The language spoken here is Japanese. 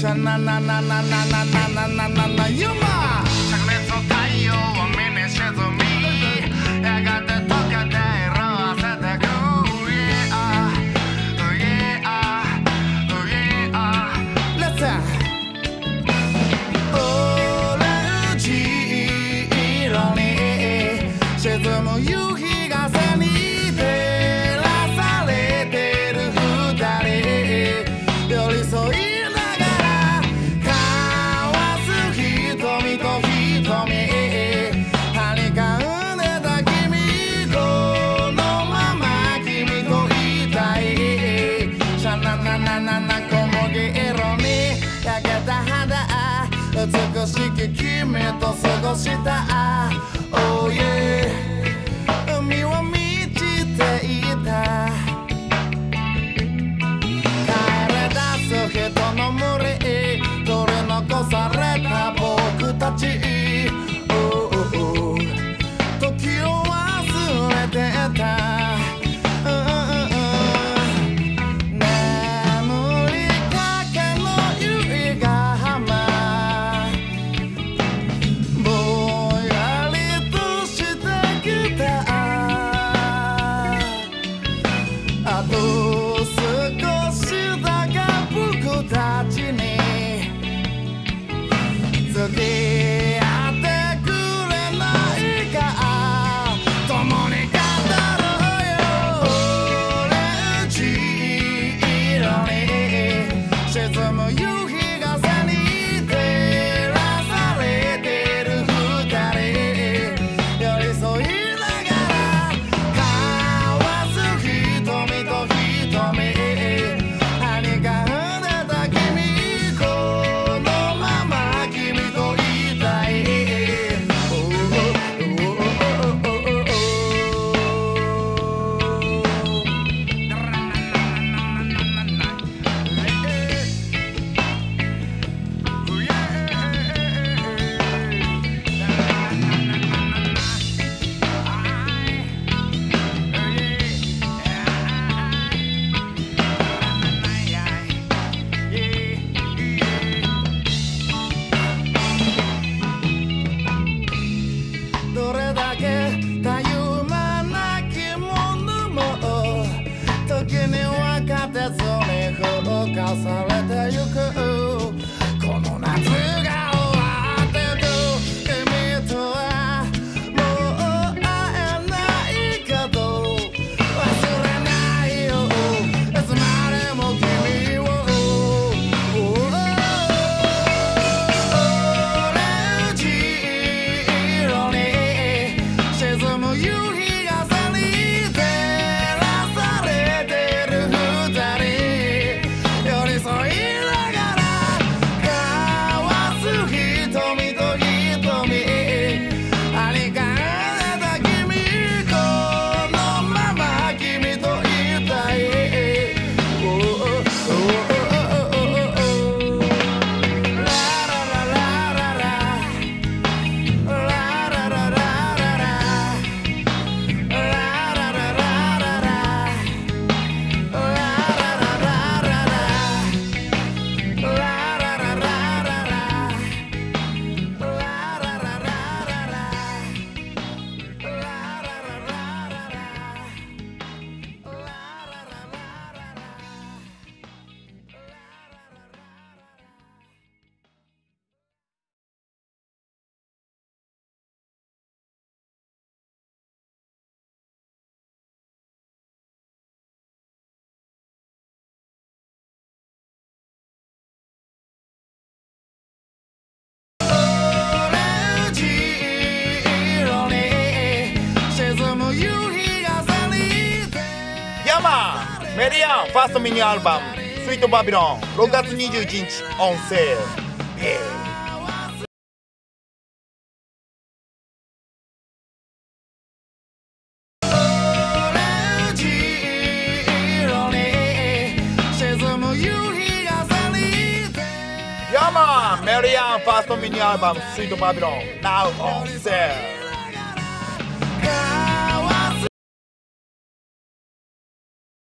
シャナナナナナナナナナナナユマ灼熱の太陽は目に沈みやがて溶けて色あせてく Listen オレンジ色に沈む夕日が背に照らされてる二人寄り添いながら交わす瞳と瞳はにかんでた君このまま君といたいシャナナナナナ小麦色に焼けた肌美しき君と過ごした Oh yeah 海は満ちていた帰れ出す人の群れ取り残された僕たち Oh oh oh 時を忘れてた付き合ってくれないか共に語ろうよオレンジ色に沈む夕日が背に照らされてる二人寄り添いながら交わす瞳と瞳はにかんでた君このまま君といたい どれだけたゆまなきものも時に分かってずに風化されてゆくこの夏が終わってく君とはもう会えないけど忘れないよいつまでも君をオレンジ色に沈む夕日が背に照らされてる二人寄り添いながら交わす瞳と瞳はにかんでた君このまま君といたい ララララララ ヤマンメリアンファーストミニアルバム「スイートバビロン」6月21日オンセール。ヤマンメリアンファーストミニアルバム「スイートバビロン」Now on sale